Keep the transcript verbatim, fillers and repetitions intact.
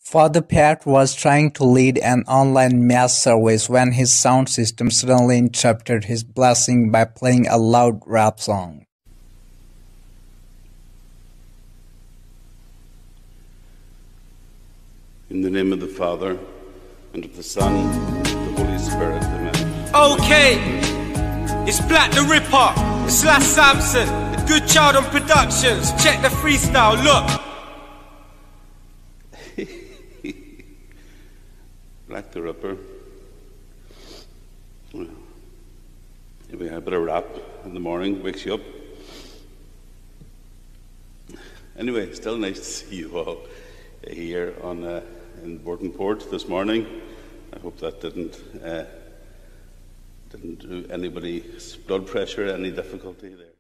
Father Pat was trying to lead an online mass service when his sound system suddenly interrupted his blessing by playing a loud rap song. In the name of the Father, and of the Son, and of the Holy Spirit, amen. Okay, it's Black the Ripper, it's Slash Samson, the Good Child on Productions. Check the freestyle, look. Black the Ripper. Well, maybe a bit of rap in the morning wakes you up. Anyway, still nice to see you all here on uh, in Port this morning. I hope that didn't uh, didn't do anybody's blood pressure any difficulty there.